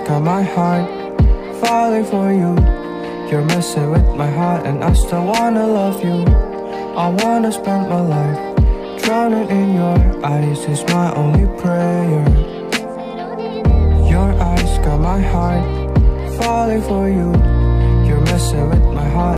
got my heart falling for you. You're messing with my heart and I still wanna love you. I wanna spend my life drowning in your eyes is my only prayer. Your eyes got my heart falling for you. You're messing with my heart.